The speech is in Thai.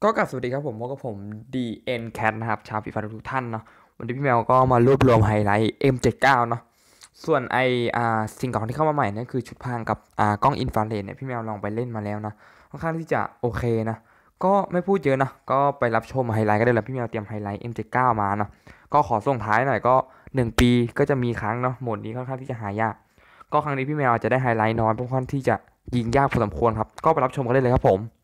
ก็กลับสวัสดีครับผมพบกับผม DN Cat นะครับชาวฟีฟ่าทุกท่านเนาะวันนี้พี่แมวก็มารวบรวมไฮไลท์ M79 เนาะส่วนสิ่งของที่เข้ามาใหม่นั่นคือชุดพรางกับกล้องอินฟราเรดเนี่ยพี่แมวลองไปเล่นมาแล้วนะค่อนข้างที่จะโอเคนะก็ไม่พูดเยอะนะก็ไปรับชมไฮไลท์ก็ได้แล้วพี่แมวเตรียมไฮไลท์ M79 มาเนาะก็ขอส่งท้ายหน่อยก็1 ปีก็จะมีครั้งเนาะโหมดนี้ค่อนข้างที่จะหายากก็ครั้งนี้พี่แมวอาจจะได้ไฮไลท์น้อยเพราะค่อนข้างที่จะยิงยากพอสมควรครับก็ไปรับชมกันได้เลยครับผม